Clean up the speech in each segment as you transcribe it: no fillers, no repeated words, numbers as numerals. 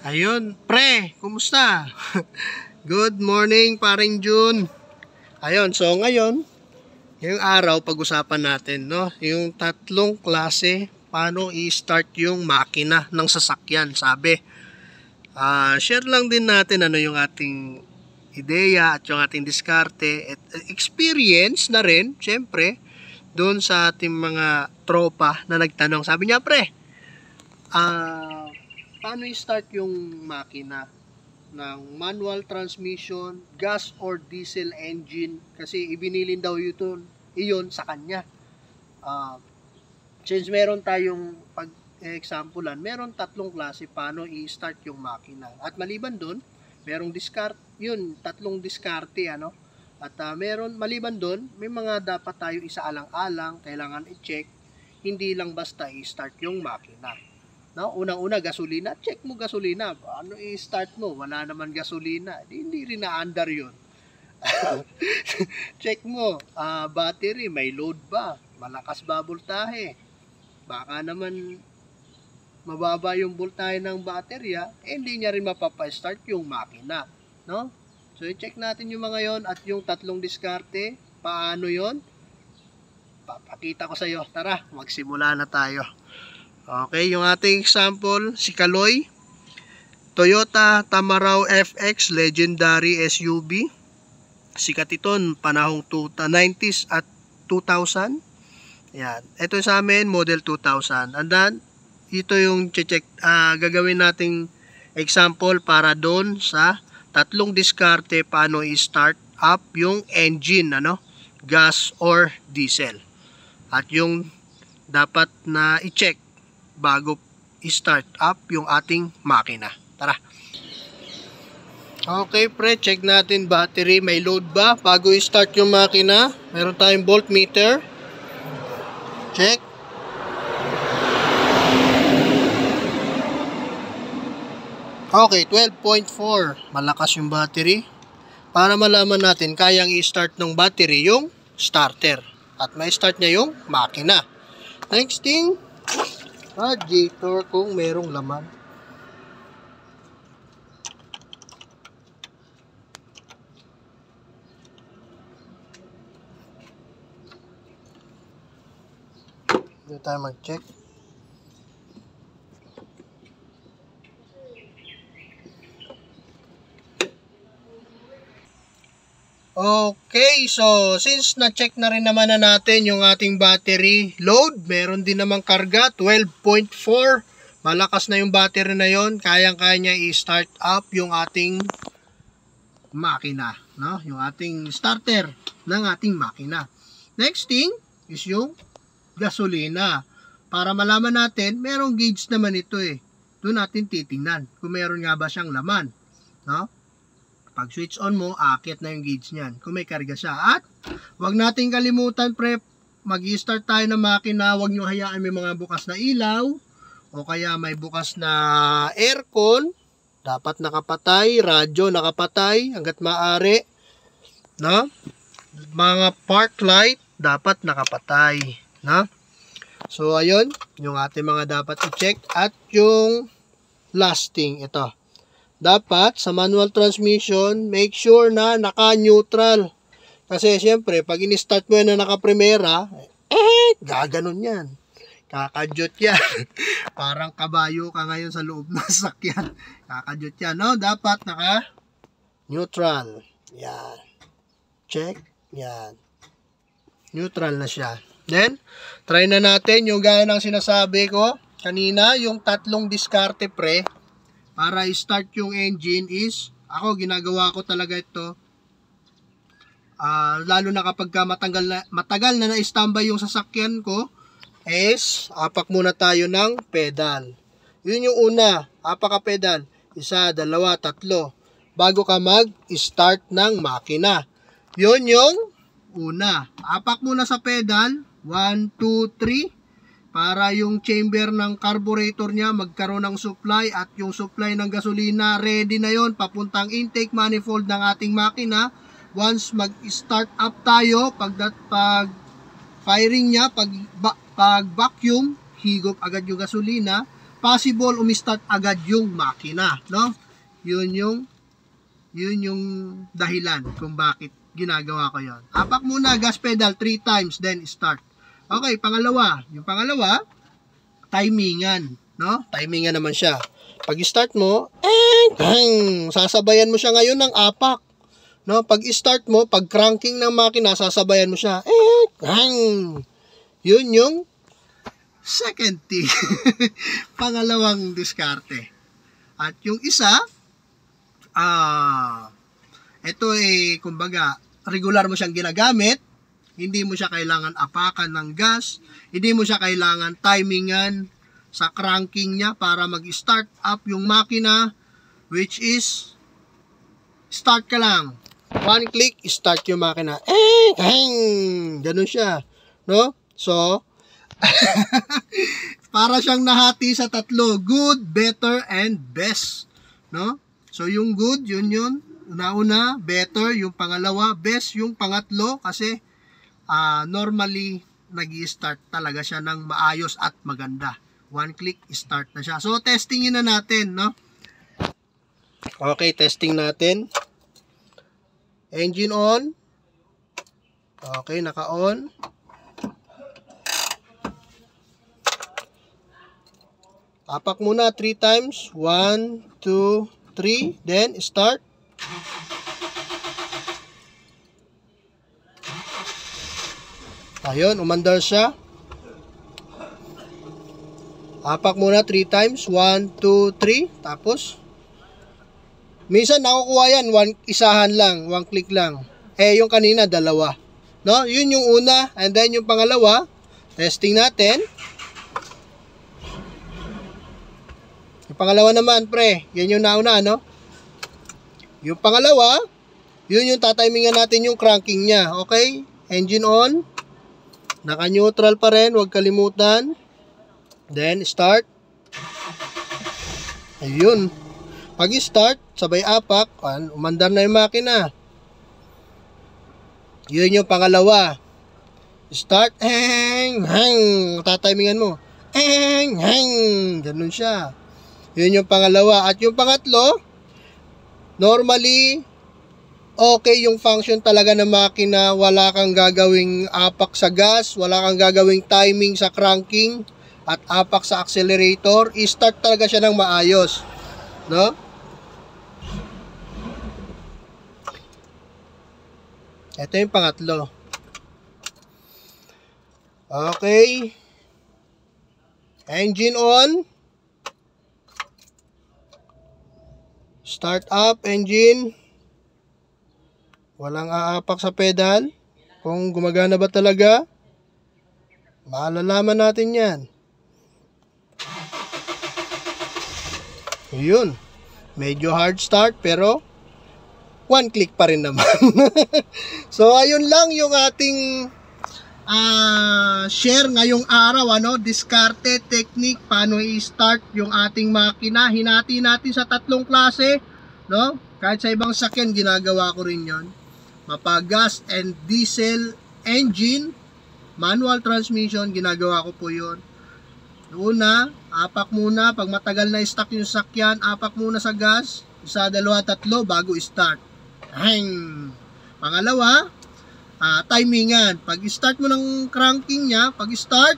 Ayun, pre, kumusta? Good morning, paring June. Ayun, so ngayon, yung araw pag-usapan natin, no? Yung tatlong klase paano i-start yung makina ng sasakyan, sabi. Share lang din natin ano yung ating ideya at yung ating diskarte at experience na rin, syempre, doon sa ating mga tropa na nagtanong. Sabi niya, pre, paano i-start yung makina ng manual transmission, gas or diesel engine, kasi ibinilin daw iyon sa kanya. Since meron tayong pag-examplean, meron tatlong klase paano i-start yung makina. At maliban doon, merong tatlong diskarte ano. At meron maliban doon, may mga dapat tayo isaalang-alang, kailangan i-check, hindi lang basta i-start yung makina. No, unang-una gasolina, check mo gasolina. Ano i-start mo? Wala naman gasolina. Hindi rin na-under 'yon. Check mo, battery, may load ba? Malakas ba voltahe? Baka naman mababa yung voltahe ng baterya, hindi niya rin mapapa-start yung makina, no? So i-check natin yung mga 'yon at yung tatlong diskarte, paano 'yon? Papakita ko sa iyo. Tara, magsimula na tayo. Okay, yung ating example, si Kaloy, Toyota Tamaraw FX Legendary SUV. Sikat ito panahong 90s at 2000. Yan. Ito sa amin, model 2000. And then, ito yung check, gagawin nating example para doon sa tatlong diskarte paano i-start up yung engine, ano, gas or diesel. At yung dapat na i-check bago i-start up yung ating makina. Tara. Okay pre, check natin battery, may load ba bago i-start yung makina. Meron tayong voltmeter. Check. Okay, 12.4. Malakas yung battery. Para malaman natin kayang i-start ng battery yung starter. At may start niya yung makina. Next thing, radiator kung merong laman. Dito tayo mag-check. Okay, so since na-check na rin naman na natin yung ating battery load, meron din namang karga, 12.4. Malakas na yung battery na yon, kayang-kaya niya i-start up yung ating makina, no? Yung ating starter ng ating makina. Next thing is yung gasolina. Para malaman natin, merong gauge naman ito eh. Doon natin titingnan kung meron nga ba siyang laman, no? Pag switch on mo, aakyat na yung gauge niyan kung may karga siya. At wag nating kalimutan pre, mag-i-start tayo ng makina, wag nyo hayaan may mga bukas na ilaw o kaya may bukas na aircon. Dapat nakapatay, radyo nakapatay hanggat maaari, no? Mga park light dapat nakapatay, no? So ayun, yung ating mga dapat i-check. At yung last thing, ito. Dapat sa manual transmission, make sure na naka-neutral. Kasi siyempre, pag in-start mo yan na naka-primera, gaganon yan. Kakadyot yan. Parang kabayo ka ngayon sa loob ng sakyan. Kakadyot yan, no? Dapat naka-neutral. Yan. Check. Yan. Neutral na siya. Then, try na natin yung gaya ng sinasabi ko kanina, yung tatlong diskarte pre. Para i-start yung engine is, ako ginagawa ko talaga ito, lalo na kapag matagal na na-standby yung sasakyan ko, is apak muna tayo ng pedal. Yun yung una, apak ka pedal, 1, 2, 3, bago ka mag-start ng makina. Yun yung una, apak muna sa pedal, 1, 2, 3, para yung chamber ng carburetor niya magkaroon ng supply at yung supply ng gasolina ready na yon papuntang intake manifold ng ating makina. Once mag-start up tayo, pag firing niya, pag vacuum, higop agad yung gasolina. possible umistart agad yung makina, no? Yun yung dahilan kung bakit ginagawa ko yon. Apak muna gas pedal 3 times, then start. Okay, pangalawa. Yung pangalawa, timingan, no? Timingan naman siya. Pag start mo, sasabayan mo siya ngayon ng apak. No, pag start mo, pag cranking ng makina, sasabayan mo siya. Yun yung second thing. Pangalawang diskarte. At yung isa, ito kumbaga, regular mo siyang ginagamit. Hindi mo siya kailangan apakan ng gas. Hindi mo siya kailangan timingan sa cranking niya para mag-start up yung makina, which is start ka lang. One click, start yung makina. Ganun siya, no? So, para siyang nahati sa tatlo, good, better, and best, no? So, yung good, yun. Una-una, better, yung pangalawa, best, yung pangatlo, kasi normally, nag-i-start talaga siya ng maayos at maganda. One click, start na siya. So, testingin na natin, no? Okay, testing natin. Engine on. Okay, naka-on. Apak muna 3 times. 1, 2, 3. Then, start. Ayun, umandar siya. Apak muna 3 times. 1, 2, 3. Tapos, minsan nakukuha yan. Isahan lang. 1 click lang. Yung kanina, dalawa. No? Yun yung una. And then, yung pangalawa. Testing natin. Yung pangalawa naman, pre. Yan yung nauna, no? Yung pangalawa, yun yung tatimingan natin yung cranking niya. Okay? Engine on. Naka-neutral pa rin. Huwag kalimutan. Then, start. Ayun. Pag-start, sabay apak, umandar na yung makina. Yun yung pangalawa. Start. Tatimingan mo. Ganun siya. Yun yung pangalawa. At yung pangatlo, normally, okay yung function talaga ng makina. Wala kang gagawing apak sa gas. Wala kang gagawing timing sa cranking. At apak sa accelerator, i-start talaga siya ng maayos, no? Ito yung pangatlo. Okay. Engine on. Start up engine. Walang aapak sa pedal. Kung gumagana ba talaga, malalaman natin yan. Yun. Medyo hard start pero 1 click pa rin naman. So ayun lang yung ating share ngayong araw, ano, diskarte technique, paano i-start yung ating makina. Hinati natin sa 3 klase, no? Kahit sa ibang sakyan ginagawa ko rin yon. Mapagas and diesel engine, manual transmission, ginagawa ko po yon. Una, apak muna. Pag matagal na stuck yung sakyan, apak muna sa gas. 1, 2, 3 bago start. Pangalawa, timingan. Pag start mo ng cranking niya, pag start,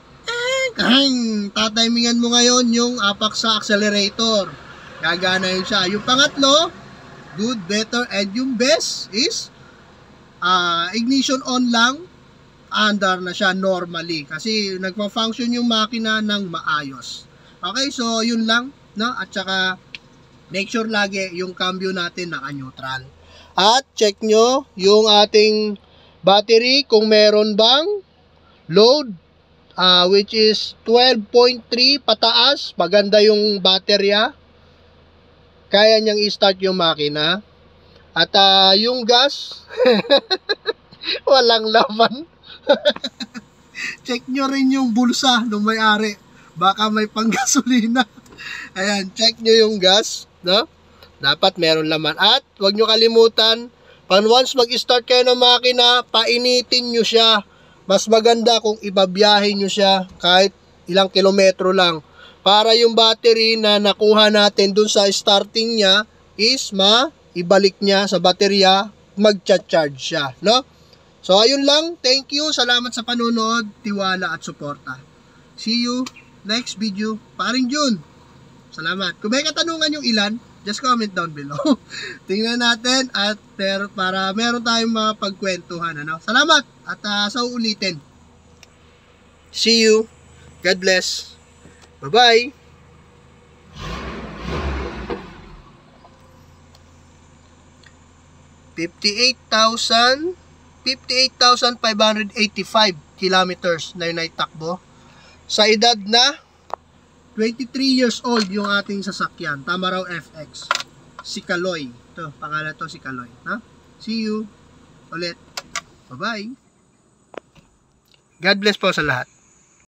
tatimingan mo ngayon yung apak sa accelerator. Gagana yun siya. Yung pangatlo, good, better, and yung best is ignition on lang. Andar na siya normally kasi nagpa-function yung makina ng maayos. Okay, so yun lang, no? At saka make sure lagi yung cambio natin naka-neutral. At check nyo yung ating battery kung meron bang load, which is 12.3 pataas. Maganda yung baterya, kaya niyang i-start yung makina. At yung gas walang laman. Check nyo rin yung bulsa ng may-ari, baka may panggasolina. Ayan, check nyo yung gas, no? Dapat meron laman. At huwag nyo kalimutan, once mag-start kayo ng makina, painitin nyo siya. Mas maganda kung ibabiyahin nyo siya kahit ilang kilometro lang, para yung battery na nakuha natin dun sa starting niya is ibalik niya sa baterya, mag-charge siya, no? So ayun lang, thank you, salamat sa panonood, tiwala at suporta. See you next video. Paring Jun, salamat. Kung may katanungan yung ilan, just comment down below. Tingnan natin at para meron tayong mga pagkwentuhan, ano? Salamat at sa uulitin. See you. God bless. Bye-bye. $58,585 kilometers na yung naitakbo. Sa edad na 23 years old yung ating sasakyan. Tamaraw FX. Si Kaloy. Ito, pangalan to si Kaloy. Ha? See you ulit. Bye-bye. God bless po sa lahat.